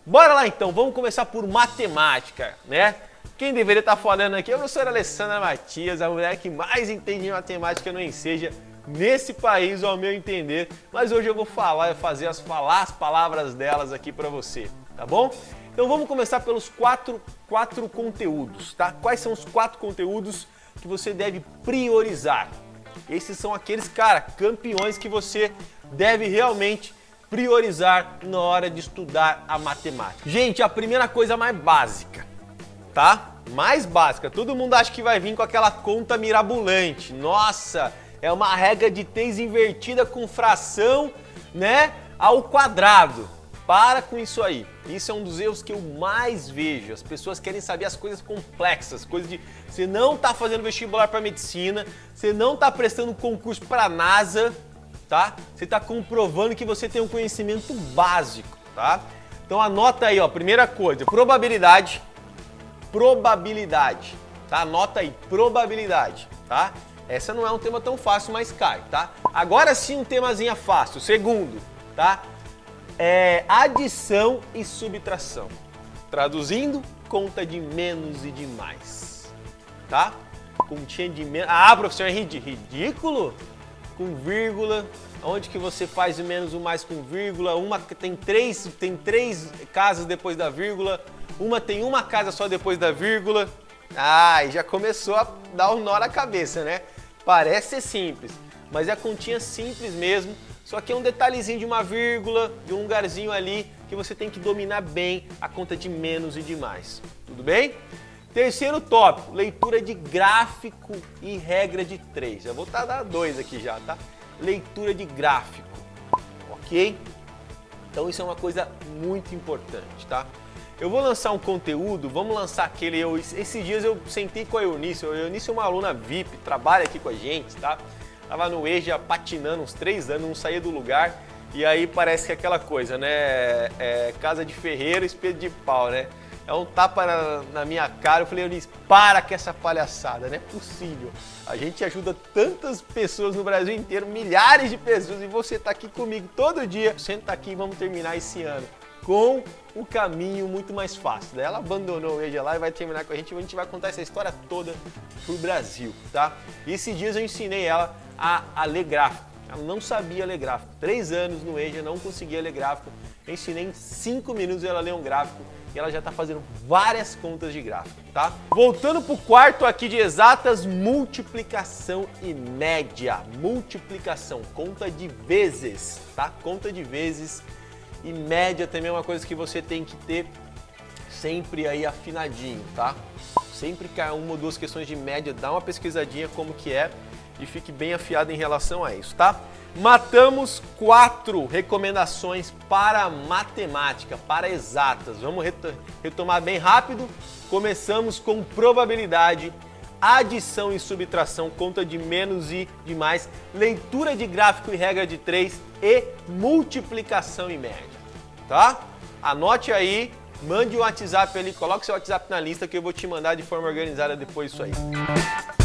Bora lá então, vamos começar por matemática, né? Quem deveria estar falando aqui é a professora Alessandra Matias, a mulher que mais entende de matemática no Enseja nesse país, ao meu entender. Mas hoje eu vou falar as palavras delas aqui para você, tá bom? Então vamos começar pelos quatro conteúdos, tá? Quais são os 4 conteúdos que você deve priorizar? Esses são aqueles, cara, campeões que você deve realmente priorizar na hora de estudar a matemática. Gente, a primeira coisa mais básica, tá? Mais básica. Todo mundo acha que vai vir com aquela conta mirabolante. Nossa, é uma regra de 3 invertida com fração, né, ao quadrado. Para com isso aí. Isso é um dos erros que eu mais vejo. As pessoas querem saber as coisas complexas, coisas de você não tá fazendo vestibular para medicina, você não tá prestando concurso para a NASA, tá? Você tá comprovando que você tem um conhecimento básico, tá? Então anota aí, ó, primeira coisa, probabilidade, tá? Anota aí, probabilidade, tá? Essa não é um tema tão fácil, mas cai, tá? Agora sim um temazinho fácil. Segundo, tá? Adição e subtração. Traduzindo, conta de menos e de mais, tá? Continha de menos. Ah, professor, é ridículo? Com vírgula. Onde que você faz o menos o mais com vírgula? Uma tem três casas depois da vírgula. Uma tem uma casa só depois da vírgula. Ah, e já começou a dar um nó na cabeça, né? Parece ser simples, mas é a continha simples mesmo. Só que é um detalhezinho de uma vírgula, de um lugarzinho ali que você tem que dominar bem a conta de menos e de mais. Tudo bem? Terceiro tópico, leitura de gráfico e regra de 3. Já vou dar 2 aqui já, tá? Leitura de gráfico, ok? Então isso é uma coisa muito importante, tá? Eu vou lançar um conteúdo, vamos lançar aquele... Esses dias eu sentei com a Eunice. A Eunice é uma aluna VIP, trabalha aqui com a gente, tá? Tava no EJA patinando uns 3 anos, não saía do lugar. E aí parece que é aquela coisa, né? Casa de ferreiro, espelho de pau, né? É um tapa na minha cara. Eu falei, Eunice, para com essa palhaçada, não é possível. A gente ajuda tantas pessoas no Brasil inteiro, milhares de pessoas, e você tá aqui comigo todo dia. Senta aqui e vamos terminar esse ano com um caminho muito mais fácil. Daí ela abandonou o EJA lá e vai terminar com a gente vai contar essa história toda pro Brasil, tá? E esses dias eu ensinei ela a ler gráfico. Ela não sabia ler gráfico. 3 anos no EJA, não conseguia ler gráfico. Eu ensinei em 5 minutos ela ler um gráfico e ela já tá fazendo várias contas de gráfico, tá? Voltando pro quarto aqui de exatas, multiplicação e média. Multiplicação, conta de vezes, tá? Conta de vezes. E média também é uma coisa que você tem que ter sempre aí afinadinho, tá? Sempre que há 1 ou 2 questões de média, dá uma pesquisadinha como que é e fique bem afiado em relação a isso, tá? Matamos 4 recomendações para matemática, para exatas. Vamos retomar bem rápido. Começamos com probabilidade, adição e subtração, conta de menos e de mais, leitura de gráfico e regra de 3 e multiplicação e média, tá? Anote aí, mande um WhatsApp ali, coloque seu WhatsApp na lista que eu vou te mandar de forma organizada depois isso aí.